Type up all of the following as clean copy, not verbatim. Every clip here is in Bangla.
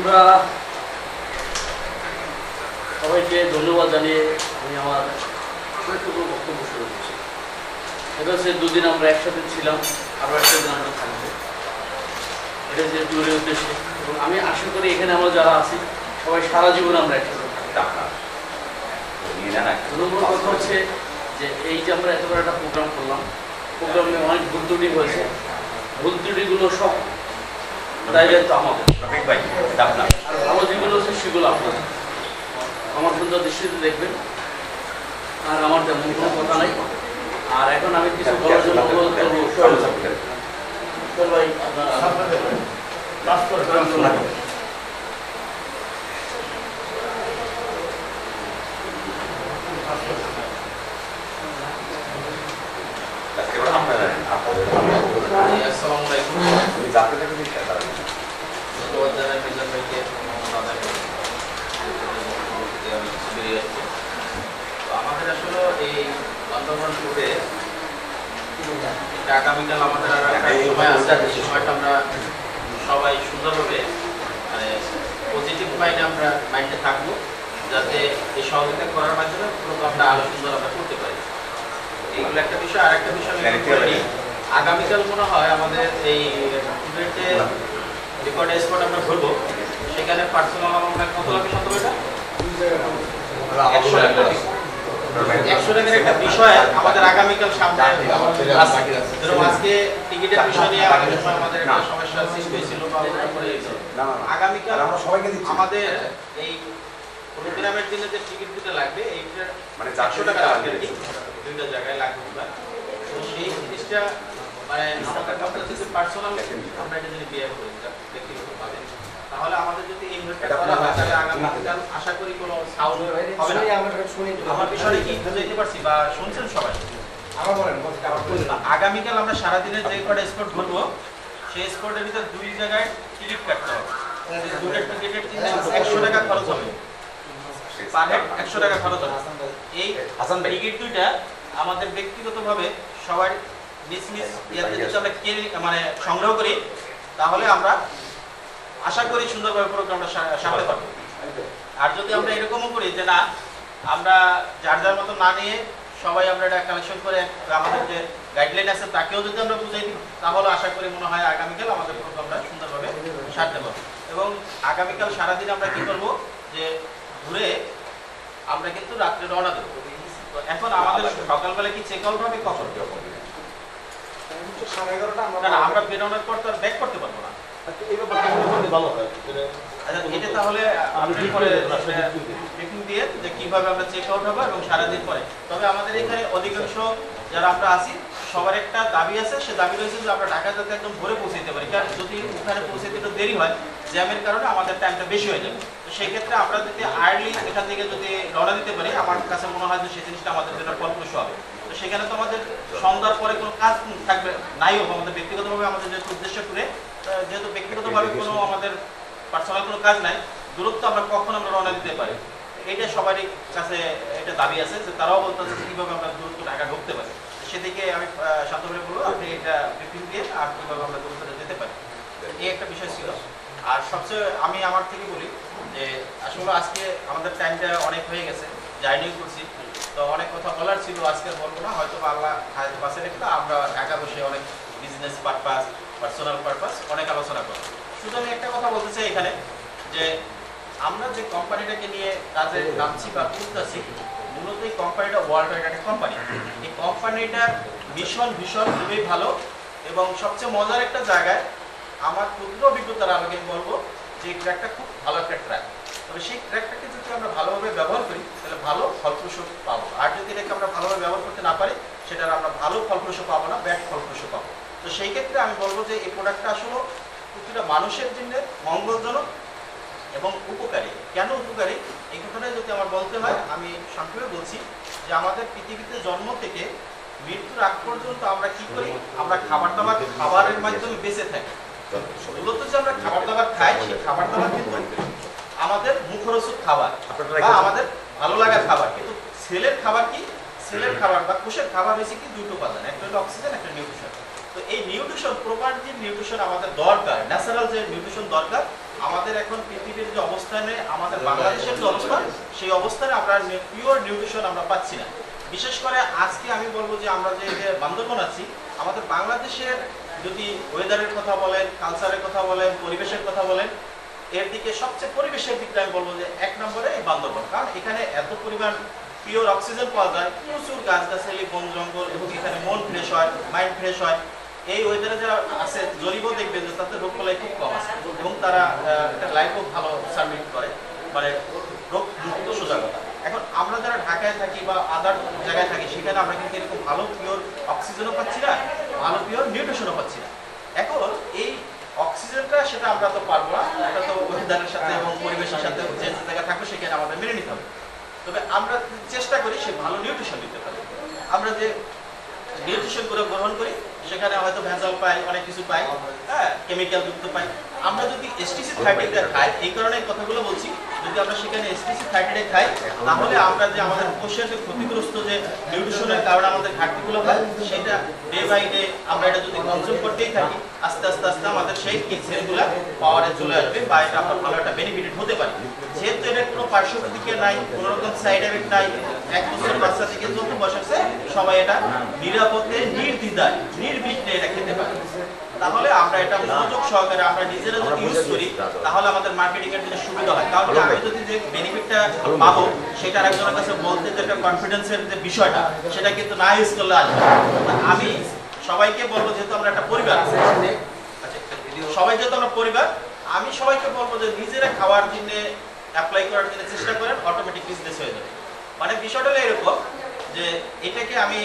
আমরা সবাইকে ধন্যবাদ জানিয়ে আমি আমার বক্তব্য শুরু করছি। এটা হচ্ছে দুদিন আমরা একসাথে ছিলাম, আরও একটা দিন আমরা থাকবো, এটা হচ্ছে ট্যুরের উদ্দেশ্যে। এবং আমি আশা করি এখানে আমরা যারা আছি সবাই সারা জীবন আমরা একসাথে থাকবো। নম্বর কথা হচ্ছে যে এই যে আমরা এত বড় একটা প্রোগ্রাম করলাম, প্রোগ্রামে অনেক ভুল ত্রুটি হয়েছে, ভুল ত্রুটিগুলো সব দায়িত্ব আমাদের, আর ভালো যেগুলো হচ্ছে সেগুলো আপনাদের আমার সুন্দর দৃষ্টিতে দেখবেন। আর আমার তেমন কোনো কথা নাই। আর এখন আমি কিছু বলার জন্য অনুরোধ করবো ভাই, আমাদের আসলে এই বান্দরবান ট্যুরে আগামীকাল আমাদের আর একটা সময় আছে, সেই সময়টা আমরা সবাই সুন্দরভাবে মানে পজিটিভ মাইন্ডে থাকবো, যাতে এই সহযোগিতা করার মাধ্যমে প্রোগ্রামটা আরো সুন্দর আমরা করতে পারি। এইগুলো একটা বিষয়। আর একটা বিষয় আগামীকাল মনে হয় আমাদের এই ট্যুরেতে রেকর্ড স্পট আমরা ঘুরবো, সেখানে পার্সোনাল আমার কত লাগবে শত টাকা 100 টাকার একটা বিষয় আমাদের আগামীকাল সামনে আজকে টিকিটের বিষয় নিয়ে আমাদের একটা সমস্যা সৃষ্টি হয়েছিল আগামীকাল আমরা সবাইকে দিচ্ছি আমাদের এই প্রোগ্রামের জন্য যে টিকিট দুটো লাগবে এইটা মানে 400 টাকা লাগবে আর কি, দুইটা জায়গায় লাগবে। তো সেই জিনিসটা মানে আমাদের যদি পার্সোনাল আমরা এটা যদি বিয়ে করি ব্যক্তিগতভাবে, তাহলে আমাদের যদি এই ইনভেস্টটা করা হয় তাহলে আগামীকাল আশা করি কোনো সাউন্ড হবে না। আমার বিষয়টা কি বুঝাইতে পারছি বা শুনছেন সবাই? আগামীকাল আমরা সারাদিনের যে কটা স্পট ঘুরবো সেই স্পটের ভিতর দুই জায়গায় টিকিট কাটতে হবে। দুটো টিকিটের 100 টাকা খরচ হবে, পার হেড 100 টাকা খরচ হবে। এই টিকিট দুইটা আমাদের ব্যক্তিগতভাবে সবার নিজ নিজ ইয়াতে যদি আমরা মানে সংগ্রহ করি, তাহলে আমরা আশা করি সুন্দরভাবে প্রোগ্রামটা সামনে পাবো। আর যদি আমরা এরকমও করি যে না, আমরা যার যার মতো না নিয়ে সবাই আমরা এটা কালেকশন করে আমাদের যে গাইডলাইন আছে তাকেও যদি আমরা বুঝাই দিই, তাহলে আশা করি মনে হয় আগামীকাল আমাদের প্রোগ্রামটা সুন্দরভাবে সারতে পারবো। এবং আগামীকাল সারাদিন আমরা কি করবো যে ঘুরে আমরা কিন্তু রাত্রে রওনা দেবো। তো এখন আমাদের সকালবেলা কি চেক আউট হবে কখন? 11:30 আমরা বেরোনোর পর তো আর ব্যাক করতে পারবো না। এটা তাহলে ব্রিফিং দিয়ে যে কিভাবে আমরা চেক আউট হবো এবং সারাদিন পরে। তবে আমাদের এখানে অধিকাংশ যারা আমরা আছি সবার একটা দাবি আছে, সে দাবি রয়েছে যে আমরা ঢাকা যাতে একদম ভোরে পৌঁছাতে পারি, কারণ যদি ওখানে পৌঁছাতে একটু দেরি হয় জ্যামের কারণে আমাদের টাইমটা বেশি হয়ে যাবে। তো সেই ক্ষেত্রে আমরা যদি আর্লি এখান থেকে যদি রওনা দিতে পারি, আমার কাছে মনে হয় যে সেই জিনিসটা আমাদের জন্য ফলপ্রসূ হবে। তো সেখানে তো আমাদের সন্ধ্যার পরে কোনো কাজ থাকবে নাই হোক, আমাদের ব্যক্তিগতভাবে আমাদের যেহেতু উদ্দেশ্য করে, যেহেতু ব্যক্তিগতভাবে কোনো আমাদের পার্সোনাল কোনো কাজ নাই, দূরত্ব আমরা কখন আমরা রওনা দিতে পারি, এটা সবারই কাছে এটা দাবি আছে যে তারাও বলতেছে কীভাবে আমরা দূরত্ব ঢাকা ঢুকতে পারি। সেদিকে আমি শান্তভাবে বলবো আপনি এটা ব্রিফিং দিয়ে আর কীভাবে আমরা দূরত্বটা যেতে পারি, এই একটা বিষয় ছিল। আর সবচেয়ে আমি আমার থেকে বলি যে আসলে আজকে আমাদের টাইমটা অনেক হয়ে গেছে, জার্নি করছি, তো অনেক কথা বলার ছিল, আজকে বলবো না, হয়তো আল্লাহ হায়াতে বাঁচে রেখে আমরা ঢাকা বসে অনেক বিজনেস পারপাস, পার্সোনাল পারপাস অনেক আলোচনা করব। শুধু আমি একটা কথা বলতে চাই এখানে যে আমরা যে কোম্পানিটাকে নিয়ে কাজে নামছি বা করতেছি, মূলত এই কোম্পানিটা ওয়ার্ল্ড ওয়াইড একটা কোম্পানি। এই কোম্পানিটার ভীষণ খুবই ভালো এবং সবচেয়ে মজার একটা জায়গায় আমার ক্ষুদ্র অভিজ্ঞতার আলোকে বলবো যে এই ট্র্যাকটা খুব ভালো একটা ট্র্যাক। তবে সেই ট্র্যাকটাকে যদি আমরা ভালোভাবে ব্যবহার করি তাহলে ভালো ফলপ্রসূ পাবো, আর যদি এটাকে আমরা ভালোভাবে ব্যবহার করতে না পারি সেটার আমরা ভালো ফলপ্রসূ পাবো না, ব্যাড ফলপ্রসূ পাবো। তো সেই ক্ষেত্রে আমি বলবো যে এই প্রোডাক্টটা আসলে প্রতিটা মানুষের জন্য মঙ্গলজনক এবং উপকারী। কেন উপকারী এই কথাটাই যদি আমার বলতে হয়, আমি সংক্ষেপে বলছি যে আমাদের পৃথিবীতে জন্ম থেকে মৃত্যুর আগ পর্যন্ত আমরা কি করি, আমরা খাবারের মাধ্যমে বেঁচে থাকি। মূলত যে আমরা খাবার দাবার খাই, সেই খাবার দাবার কিন্তু আমাদের মুখরোচক খাবার বা আমাদের ভালো লাগার খাবার, কিন্তু সেলের খাবার কি, সেলের খাবার বা কোষের খাবার হয়েছে কি দুটো উপাদান, একটা হলো অক্সিজেন, একটা নিউট্রিশন। তো এই নিউট্রিশন, প্রপার যে নিউট্রিশন আমাদের দরকার, ন্যাচারাল যে নিউট্রিশন দরকার, আমাদের এখন পৃথিবীর যে অবস্থানে, আমাদের বাংলাদেশের যে অবস্থান, সেই অবস্থানে আমরা পিওর নিউট্রিশন আমরা পাচ্ছি না। বিশেষ করে আজকে আমি বলবো যে আমরা যে বান্দরবন আছি, আমাদের বাংলাদেশের যদি ওয়েদারের কথা বলেন, কালচারের কথা বলেন, পরিবেশের কথা বলেন, এর দিকে সবচেয়ে পরিবেশের দিকটা আমি বলবো যে 1 নম্বরে এই বান্দরবন। কারণ এখানে এত পরিমাণ পিওর অক্সিজেন পাওয়া যায়, প্রচুর গাছগাছালি, বন জঙ্গল, এবং এখানে মন ফ্রেশ হয়, মাইন্ড ফ্রেশ হয়। এই ওয়েদারে যারা আছে জরিপও দেখবেন যে তাদের রোগ বালাই খুব কম আছে, এবং তারা একটা লাইফও ভালো সার্ভিস করে, মানে রোগ মুক্ত সজাগতা। এখন আমরা যারা ঢাকায় থাকি বা আদার জায়গায় থাকি, সেখানে আমরা কিন্তু এরকম ভালো পিওর অক্সিজেনও পাচ্ছি না, ভালো পিওর নিউট্রিশনও পাচ্ছি না। এখন এই অক্সিজেনটা সেটা আমরা তো পারবো না, এটা তো ওয়েদারের সাথে এবং পরিবেশের সাথে যে জায়গায় থাকবে সেখানে আমাদের মেনে নিতে হবে। তবে আমরা চেষ্টা করি সে ভালো নিউট্রিশন দিতে পারি। আমরা যে নিউট্রিশন করে গ্রহণ করি সেখানে হয়তো ভেজাল পাই, অনেক কিছু পাই, হ্যাঁ, কেমিক্যাল যুক্ত পাই। আমরা যদি STC 30 খাই, এই কারণে কথাগুলো বলছি, যদি আমরা সেখানে STC 30 খাই, তাহলে আমরা যে আমাদের কোষের যে ক্ষতিগ্রস্ত যে নিউট্রিশনের কারণে আমাদের ঘাটতিগুলো হয়, সেটা ডে বাই ডে আমরা এটা যদি কনজিউম করতেই থাকি, আস্তে আস্তে আস্তে আমাদের সেই সেলগুলো পাওয়ারে চলে আসবে, বা এটা আমরা ভালো একটা বেনিফিটেড হতে পারি। যেহেতু এটার কোনো পার্শ্ব প্রতিক্রিয়া নাই, কোনো রকম সাইড এফেক্ট নাই, 1 বছরের বাচ্চা থেকে যত বয়স আছে সবাই এটা নিরাপদে, নির্দ্বিধায়, নির্বিঘ্নে এটা খেতে পারে। তাহলে আমরা এটা মনোযোগ সহকারে আমরা নিজেরা যদি ইউজ করি, তাহলে আমাদের মার্কেটিং এর জন্য সুবিধা হয়। কারণ আমি যদি যে বেনিফিটটা পাবো সেটা আরেকজনের কাছে বলতে যে একটা কনফিডেন্সের যে বিষয়টা, সেটা কিন্তু না ইউজ করলে আসবে। আমি সবাইকে বলবো, যেহেতু আমরা একটা পরিবার, সবাই যেহেতু আমরা পরিবার, আমি সবাইকে বলবো যে নিজেরা খাওয়ার জন্য অ্যাপ্লাই করার জন্য চেষ্টা করেন, অটোমেটিক বিজনেস হয়ে যাবে। মানে বিষয়টা হলো এরকম যে এটাকে আমি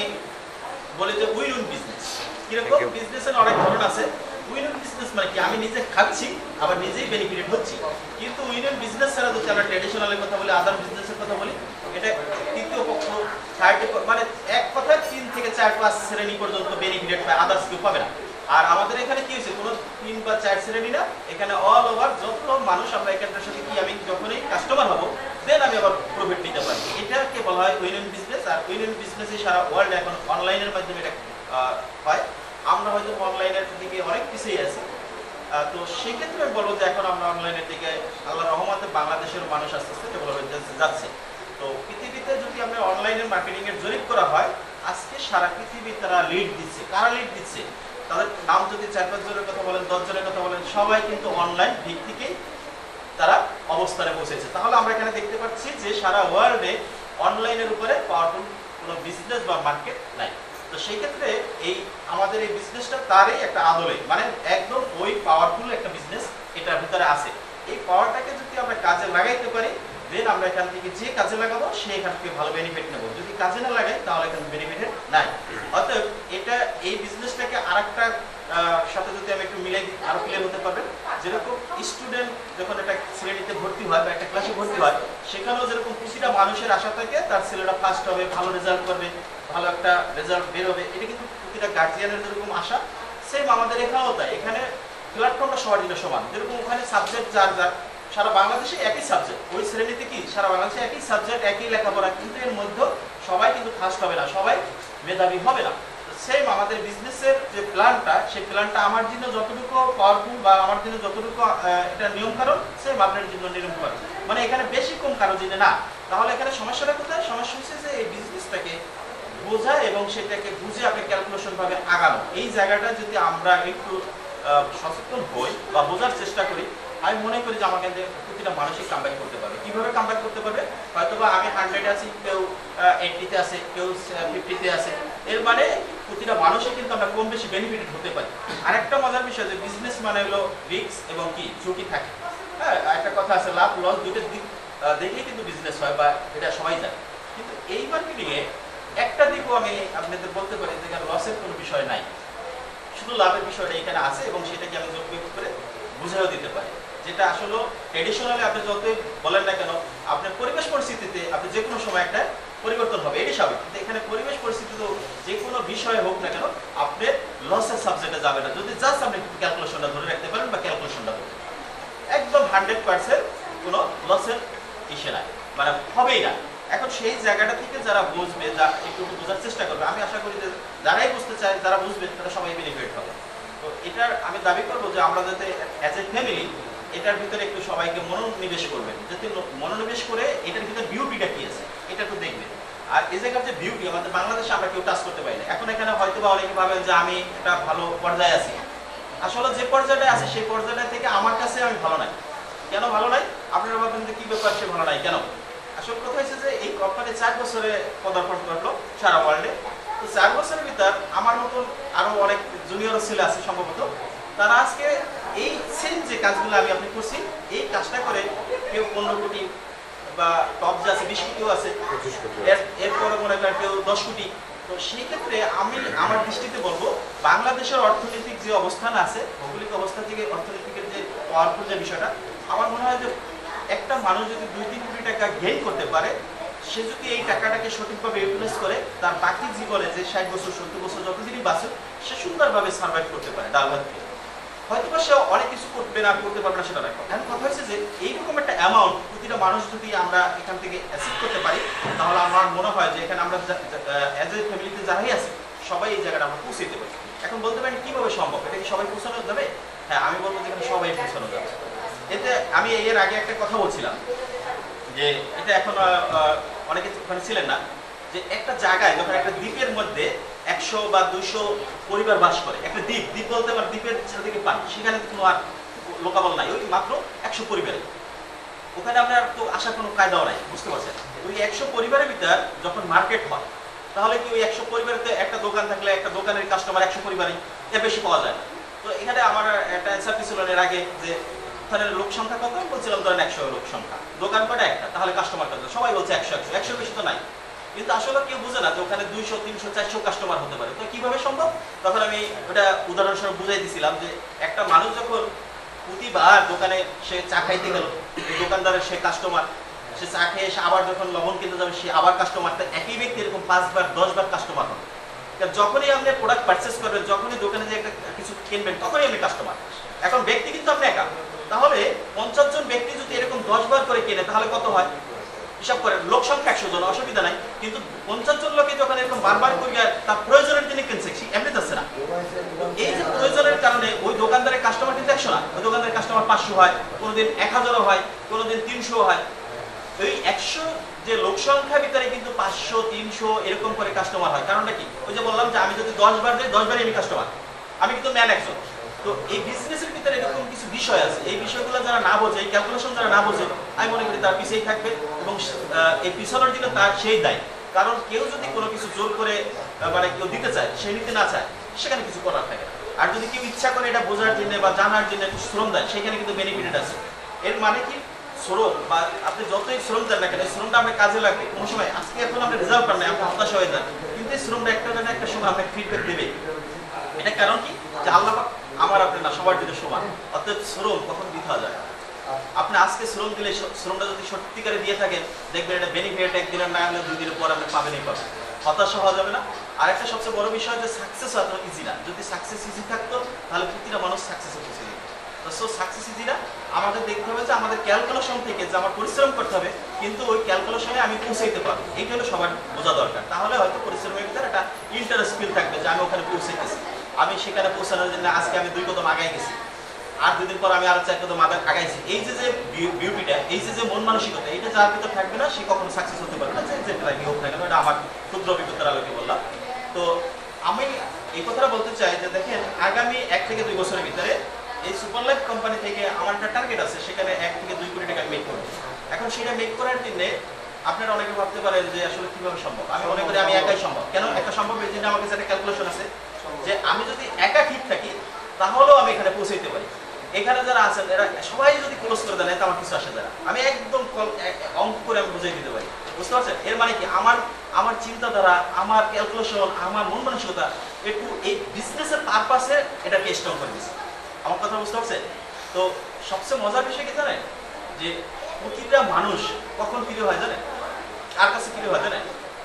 বলি যে উইন উইন বিজনেস। কিরকম? বিজনেসের অনেক ধরন আছে। উইন উইন বিজনেস মানে কি, আমি নিজে খাচ্ছি আবার নিজেই বেনিফিটেড হচ্ছি। কিন্তু উইন উইন বিজনেস ছাড়া যদি আমরা ট্র্যাডিশনালের কথা বলি, আদার বিজনেসের কথা বলি, এটা তৃতীয় পক্ষ, থার্ড, মানে এক কথায় 3 থেকে 4-5 শ্রেণী পর্যন্ত বেনিফিটেড পায়, আদার্স কেউ পাবে না। আর আমাদের এখানে কি হয়েছে, কোনো 3 বা 4 শ্রেণী না, এখানে অল ওভার যত মানুষ আমরা এখানটার সাথে কি, আমি যখনই কাস্টমার হবো দেন আমি আবার প্রফিট নিতে পারি। এটাকে বলা হয় উইন উইন বিজনেস। আর উইন উইন বিজনেসে সারা ওয়ার্ল্ড এখন অনলাইনের মাধ্যমে এটা হয়। আমরা হয়তো অনলাইনের দিকে অনেক পিছিয়ে আছি, তো সেক্ষেত্রে আমি বলবো যে এখন আমরা অনলাইনের দিকে আল্লাহ রহমতে বাংলাদেশের মানুষ আস্তে আস্তে ডেভেলপ হয়ে যাচ্ছে। তো পৃথিবীতে যদি আমরা অনলাইনের মার্কেটিং এর জরিপ করা হয়, আজকে সারা পৃথিবী তারা লিড দিচ্ছে। কারা লিড দিচ্ছে? তাদের নাম যদি 4-5 জনের কথা বলেন, 10 জনের কথা বলেন, সবাই কিন্তু অনলাইন ভিত্তিকেই তারা অবস্থানে পৌঁছেছে। তাহলে আমরা এখানে দেখতে পাচ্ছি যে সারা ওয়ার্ল্ডে অনলাইনের উপরে পাওয়ারফুল কোনো বিজনেস বা মার্কেট নাই। তো সেই ক্ষেত্রে এই আমাদের এই বিজনেসটা তারই একটা আদলে, মানে একদম ওই পাওয়ারফুল একটা বিজনেস এটার ভিতরে আছে। এই পাওয়ারটাকে যদি আমরা কাজে লাগাইতে পারি, দেন আমরা এখান থেকে যে কাজে লাগাবো সে এখান থেকে ভালো বেনিফিট নেবো। যদি কাজে না লাগাই তাহলে এখানে বেনিফিটেড নাই। অতএব এটা এই বিজনেসটাকে আরেকটা সাথে যদি আমি একটু মিলাই দিই আরো ক্লিয়ার হতে পারবেন। যেরকম স্টুডেন্ট যখন একটা শ্রেণীতে ভর্তি হয় বা একটা ক্লাসে ভর্তি হয়, সেখানেও যেরকম প্রতিটা মানুষের আশা থাকে তার ছেলেটা ফার্স্ট হবে, ভালো রেজাল্ট করবে, ভালো একটা রেজাল্ট বের হবে, এটা কিন্তু প্রতিটা গার্জিয়ানের যেরকম আশা, সেম আমাদের এখানেও তাই। এখানে প্ল্যাটফর্মটা সবার জন্য সমান। যেরকম ওখানে সাবজেক্ট যার যার, সারা বাংলাদেশে একই সাবজেক্ট, ওই শ্রেণীতে কি সারা বাংলাদেশে একই সাবজেক্ট, একই লেখাপড়া, কিন্তু এর মধ্যে সবাই কিন্তু ফার্স্ট হবে না, সবাই মেধাবী হবে না। সেম আমাদের বিজনেসের যে প্ল্যানটা, সেই প্ল্যানটা আমার জন্য যতটুকু পাওয়ারফুল বা আমার জন্য যতটুকু এটা নিয়ম কারণ, সেম আপনার জন্য নিয়ম কারণ, মানে এখানে বেশি কম কারো জন্য না। তাহলে এখানে সমস্যাটা কোথায়? সমস্যা হচ্ছে যে এই বিজনেসটাকে বোঝা এবং সেটাকে বুঝে আপনি ক্যালকুলেশন ভাবে আগানো। এই জায়গাটা যদি আমরা একটু সচেতন হই বা বোঝার চেষ্টা করি, আমি মনে করি যে আমাকে প্রতিটা মানুষই কামব্যাক করতে পারবে। কিভাবে কামব্যাক করতে পারবে? হয়তোবা আমি 100 আছি, কেউ 80-তে আছে, কেউ 50-তে আছে। এর মানে প্রতিটা মানুষই কিন্তু আমরা কম বেশি বেনিফিটেড হতে পারি। আর একটা মজার বিষয় যে বিজনেস মানে হলো রিস্ক এবং কি ঝুঁকি থাকে। হ্যাঁ, একটা কথা আছে, লাভ লস দুটোর দিক দেখেই কিন্তু বিজনেস হয়, বা এটা সবাই জানে। কিন্তু এই মার্কেটিংয়ে একটা দিকও আমি আপনাদের বলতে পারি যে লসের কোনো বিষয় নাই, শুধু লাভের বিষয়টা এখানে আছে, এবং সেটাকে আমি যোগ্য করে বুঝাও দিতে পারি। যেটা আসলে ট্রেডিশনালি আপনি যতই বলেন না কেন, আপনার পরিবেশ পরিস্থিতিতে আপনি যে কোনো সময় একটা পরিবর্তন হবে, এটি স্বাভাবিক। কিন্তু এখানে পরিবেশ পরিস্থিতিতে যে কোনো বিষয় হোক না কেন, আপনি লসের সাবজেক্টে যাবে না যদি জাস্ট আপনি ক্যালকুলেশনটা ধরে রাখতে পারেন বা ক্যালকুলেশনটা করতে পারেন। একদম 100% কোনো লসের ইস্যু নাই, মানে হবেই না। এখন সেই জায়গাটা থেকে যারা বুঝবে, যা একটু বোঝার চেষ্টা করবে, আমি আশা করি যে যারাই বুঝতে চায়, যারা বুঝবে তারা সবাই বেনিফিট হবে। তো এটার আমি দাবি করবো যে আমরা যাতে অ্যাজ এ ফ্যামিলি এটার ভিতরে একটু সবাইকে মনোনিবেশ করবেন, যাতে মনোনিবেশ করে এটার ভিতরে বিউটিটা কি আছে এটা একটু দেখবেন। আর এই জায়গার যে বিউটি আমাদের বাংলাদেশে আমরা কেউ টাচ করতে পারি না। এখন এখানে হয়তো বা অনেকে ভাবেন যে আমি একটা ভালো পর্যায়ে আছি, আসলে যে পর্যায়টা আছে সেই পর্যায়টা থেকে আমার কাছে আমি ভালো নাই। কেন ভালো নাই? আপনারা ভাববেন যে কি ব্যাপার সে ভালো নাই কেন? আসল কথা হচ্ছে যে এই কোম্পানি 4 বছরে পদার্পণ করলো সারা ওয়ার্ল্ডে। তো 4 বছরের ভিতর আমার মতন আরো অনেক জুনিয়র ছেলে আছে সম্ভবত, তারা আজকে এই সেম যে কাজগুলো আমি আপনি করছি এই কাজটা করে কেউ 15 কোটি বা টপ যে আছে 20 কোটিও আছে, এরপরে মনে করেন কেউ 10 কোটি। তো সেই ক্ষেত্রে আমি আমার দৃষ্টিতে বলবো বাংলাদেশের অর্থনৈতিক যে অবস্থান আছে, ভৌগোলিক অবস্থা থেকে অর্থনৈতিকের যে পাওয়ারফুল যে বিষয়টা, আমার মনে হয় যে একটা মানুষ যদি 2-3 কোটি টাকা গেইন করতে পারে, সে যদি এই টাকাটাকে সঠিকভাবে ইউটিলাইজ করে তার বাকি জীবনে যে 60 বছর 70 বছর যতদিনই বাঁচে সে সুন্দরভাবে সার্ভাইভ করতে পারে ডাল ভাত খেয়ে। হয়তো বা সে অনেক কিছু করবে না, করতে পারবে না সেটা নয়। এখন কথা হচ্ছে যে এইরকম একটা অ্যামাউন্ট প্রতিটা মানুষ যদি আমরা এখান থেকে অ্যাচিভ করতে পারি, তাহলে আমার মনে হয় যে এখানে আমরা অ্যাজ এ ফ্যামিলিতে যারাই আছে সবাই এই জায়গাটা আমরা পৌঁছাতে পারি। এখন বলতে পারেন কিভাবে সম্ভব, এটা কি সবাই পৌঁছানো যাবে? হ্যাঁ, আমি বলবো যে এখানে সবাই পৌঁছানো যাবে। এতে আমি এর আগে একটা কথা বলছিলাম যে এটা এখন অনেকে ওখানে ছিলেন না, যে একটা জায়গায় যখন একটা দ্বীপের মধ্যে 100 বা 200 পরিবার বাস করে, একটা দ্বীপ, দ্বীপ বলতে পারে দ্বীপের চারদিকে পানি, সেখানে কোনো আর লোকাবল নাই, ওই মাত্র 100 পরিবারে। ওখানে আপনার তো আসার কোনো কায়দাও নাই, বুঝতে পারছেন? ওই 100 পরিবারের ভিতর যখন মার্কেট হয়, তাহলে কি ওই 100 পরিবারেতে একটা দোকান থাকলে একটা দোকানের কাস্টমার 100 পরিবারই, এর বেশি পাওয়া যায় না। তো এখানে আমার একটা অ্যান্সার ছিল এর আগে যে ওখানে লোক সংখ্যা কত বলছিলাম, ধরেন 100 লোক সংখ্যা, দোকান কটা একটা, তাহলে কাস্টমার কত? সবাই বলছে 100 বেশি তো নাই। কিন্তু আসলে কেউ বুঝে না যে ওখানে 200, 300, 400 কাস্টমার হতে পারে। তো কিভাবে সম্ভব? তখন আমি ওটা উদাহরণস্বরূপ বুঝাই দিছিলাম যে একটা মানুষ যখন প্রতিবার দোকানে সে চা খাইতে গেল, দোকানদারের সে কাস্টমার, সে চা খেয়ে এসে আবার যখন লবণ কিনতে যাবে সে আবার কাস্টমার, একই ব্যক্তি এরকম 5 বার 10 বার কাস্টমার হবে। যখনই আপনি প্রোডাক্ট পারচেস করবেন, যখনই দোকানে যে একটা কিছু কিনবেন, তখনই আপনি কাস্টমার। এখন ব্যক্তি কিন্তু আপনি একা, তাহলে 50 জন ব্যক্তি যদি এরকম 10 বার করে কেনে তাহলে কত হয় হিসাব করেন। লোক সংখ্যা 100 জন, অসুবিধা নাই, কিন্তু 50 জন লোকে যখন এরকম বারবার করে তার প্রয়োজনের তিনি কিনছে, এমনি যাচ্ছে না। এই যে প্রয়োজনের কারণে ওই দোকানদারের কাস্টমার কিন্তু 100 না, ওই দোকানদারের কাস্টমার 500 হয়, কোনোদিন 1000ও হয়, কোনোদিন 300 হয়। ওই 100 যে লোক সংখ্যার ভিতরে কিন্তু 500, 300 এরকম করে কাস্টমার হয়। কারণটা কি? ওই যে বললাম যে আমি যদি 10 বার যাই 10 বারই আমি কাস্টমার, আমি কিন্তু ম্যান একজন। তো এই বিজনেসের ভিতরে এরকম কিছু বিষয় আছে, এই বিষয়গুলো যারা না বোঝে, এই ক্যালকুলেশন যারা না বোঝে, আমি মনে করি তার পিছিয়েই থাকবে এবং এই পিছনের জন্য তার সেই দায়। কারণ কেউ যদি কোনো কিছু জোর করে মানে কেউ দিতে চায়, সে নিতে না চায়, সেখানে কিছু করার থাকে না। আর যদি কেউ ইচ্ছা করে এটা বোঝার জন্য বা জানার জন্য একটু শ্রম দেয়, সেখানে কিন্তু বেনিফিটেড আছে। এর মানে কি? শ্রম বা আপনি যতই শ্রম দেন না কেন, শ্রমটা আপনার কাজে লাগবে কোনো সময়। আজকে এখন আপনি রেজাল্ট পান না, আপনি হতাশ হয়ে যান, কিন্তু এই শ্রমটা একটা না একটা সময় আপনাকে ফিডব্যাক দেবে। এটা কারণ কি? যে আল্লাহ আমার আপনার না সবার জন্য সমান, অর্থাৎ শ্রম কখন বৃথা যায়। আপনি আজকে শ্রম দিলে শ্রমটা যদি সত্যিকারে দিয়ে থাকেন, দেখবেন এটা বেনিফিট একদিনের না হলে 2 দিনের পর আপনি পাবেনই পাবেন, হতাশা হওয়া যাবে না। আর একটা সবচেয়ে বড় বিষয় যে সাকসেস এত ইজি না। যদি সাকসেস ইজি থাকতো তাহলে প্রতিটা মানুষ সাকসেসে পৌঁছে যেত। তো সাকসেস ইজি না, আমাদের দেখতে হবে যে আমাদের ক্যালকুলেশন থেকে যে আমার পরিশ্রম করতে হবে, কিন্তু ওই ক্যালকুলেশনে আমি পৌঁছাইতে পারবো, এইটা হলো সবার বোঝা দরকার। তাহলে হয়তো পরিশ্রমের ভিতরে একটা ইন্টারেস্ট ফিল থাকবে যে আমি ওখানে পৌঁছাইতেছি, আমি সেখানে পৌঁছানোর জন্য আজকে আমি 2 কদম আগাই গেছি, আর 2 দিন পর আমি আরো 4 কদম আগাইছি। এই যে বিউটিটা, এই যে মন মানসিকতা, এটা যার ভিতরে থাকবে না সে কখনো সাকসেস হতে পারবে না, যে লাইফে হোক না কেন। এটা আমার ক্ষুদ্র অভিজ্ঞতার আলোকে বললাম। তো আমি এই কথাটা বলতে চাই যে দেখেন, আগামী 1 থেকে 2 বছরের ভিতরে এই সুপার লাইফ কোম্পানি থেকে আমার একটা টার্গেট আছে, সেখানে 1 থেকে 2 কোটি টাকা মেক করব। এখন সেটা মেক করার জন্য আপনারা অনেকে ভাবতে পারেন যে আসলে কিভাবে সম্ভব। আমি মনে করি আমি একাই সম্ভব। কেন একটা সম্ভব? এই জন্য আমার কাছে একটা ক্যালকুলেশন আছে যে আমি যদি একা ঠিক থাকি তাহলেও আমি এখানে পৌঁছাইতে পারি। এখানে যারা আছেন এরা সবাই যদি ক্লোজ করে দেন, এতে আমার কিছু আসে যায় না। আমি একদম অঙ্ক করে আমি বুঝাই দিতে পারি, বুঝতে পারছেন? এর মানে কি? আমার চিন্তাধারা, আমার ক্যালকুলেশন, আমার মন মানসিকতা একটু এই বিজনেসের পারপাসে এটাকে স্ট্রং করে দিচ্ছে। আমার কথা বুঝতে পারছে? তো সবচেয়ে মজার বিষয় কি জানেন? যে প্রতিটা মানুষ কখন ফিরে হয় জানেন? কার কাছে ফিরে হয় জানেন?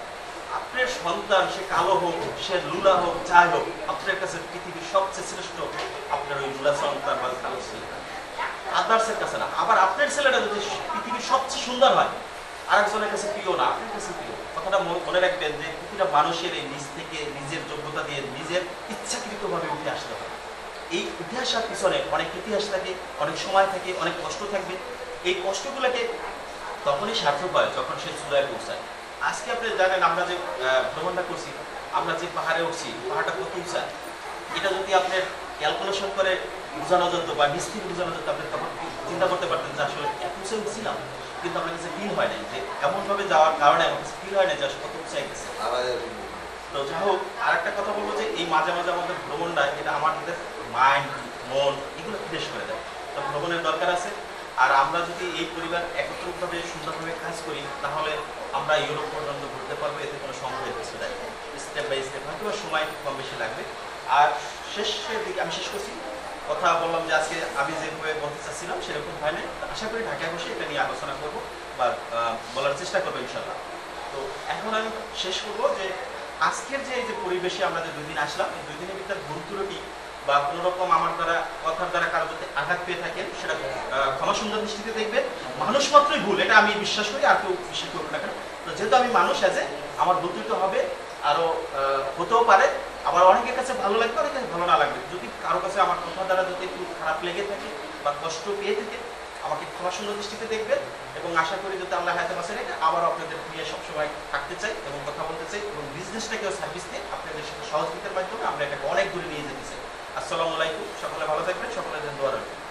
আপনার সন্তান, সে কালো হোক, সে লুলা হোক, যাই হোক, আপনার কাছে পৃথিবীর সবচেয়ে শ্রেষ্ঠ আপনার ওই লুলা সন্তান বা কালো ছেলে, আদার্সের কাছে না। আবার আপনার ছেলেটা যদি পৃথিবীর সবচেয়ে সুন্দর হয়, আরেকজনের কাছে প্রিয় না, আপনার কাছে প্রিয়। কথাটা মনে রাখবেন যে প্রতিটা মানুষের এই নিজ থেকে নিজের যোগ্যতা দিয়ে নিজের ইচ্ছাকৃতভাবে উঠে আসতে হবে। এই উঠে আসার পিছনে অনেক ইতিহাস থাকে, অনেক সময় থাকে, অনেক কষ্ট থাকবে। এই কষ্টগুলোকে তখনই সার্থক হয় যখন সে চূড়ায় পৌঁছায়। আজকে আপনি জানেন আমরা যে ভ্রমণটা করছি, আমরা যে পাহাড়ে উঠছি, পাহাড়টা কত উঁচা, এটা যদি আপনার ক্যালকুলেশন করে বোঝানো যেত বা নিজ থেকে বোঝানো যেত, আপনি তখন চিন্তা করতে পারতেন যে আসলে এত উঁচা উঠছিলাম, কিন্তু আপনার কাছে ফিল হয় নাই যে এমনভাবে যাওয়ার কারণে আমার কাছে ফিল হয় না যে আসলে কত উঁচাই গেছে। তো যাই হোক, আর একটা কথা বলবো যে এই মাঝে মাঝে আমাদের ভ্রমণটা এটা আমাদের মাইন্ড, মন এগুলো ফ্রেশ করে দেয়। তো ভ্রমণের দরকার আছে। আর আমরা যদি এই পরিবার একত্রিতভাবে সুন্দরভাবে কাজ করি তাহলে আমরা ইউরোপ পর্যন্ত ঘুরতে পারবো, এতে কোনো সন্দেহের কিছু নাই। স্টেপ বাই স্টেপ হয়তো সময় কম বেশি লাগবে। আর শেষের দিকে আমি শেষ করছি, কথা বললাম যে আজকে আমি যেভাবে বলতে চাচ্ছিলাম সেরকম হয় না। আশা করি ঢাকায় বসে এটা নিয়ে আলোচনা করবো বা বলার চেষ্টা করবো ইনশাল্লাহ। তো এখন আমি শেষ করবো যে আজকের যে এই যে পরিবেশে আমরা যে 2 দিন আসলাম, এই 2 দিনের ভিতরে ভুল ত্রুটি বা কোনো রকম আমার দ্বারা কথার দ্বারা কারো যদি আঘাত পেয়ে থাকেন সেটা ক্ষমা সুন্দর দৃষ্টিতে দেখবেন। মানুষ মাত্রই ভুল, এটা আমি বিশ্বাস করি, আর কেউ বিশ্বাস করবে না কেন। তো যেহেতু আমি মানুষ আছে, আমার ভুল ত্রুটি হবে, আরও হতেও পারে। আবার অনেকের কাছে ভালো লাগবে, অনেকের কাছে ভালো না লাগবে। যদি কারো কাছে আমার কথা দ্বারা যদি একটু খারাপ লেগে থাকে বা কষ্ট পেয়ে থাকে, আমাকে ক্ষমা সুন্দর দৃষ্টিতে দেখবেন। এবং আশা করি যদি আল্লাহ হায়াতে বাঁচিয়ে রাখে আবারও আপনাদের নিয়ে সবসময় থাকতে চাই এবং কথা বলতে চাই, এবং বিজনেসটাকেও সার্ভিস দিয়ে আপনাদের সাথে সহযোগিতার মাধ্যমে আমরা এটাকে অনেক দূরে নিয়ে যেতে চাই। আসসালামু আলাইকুম, সকলে ভালো থাকবেন, সকলের জন্য দোয়া রাখবেন।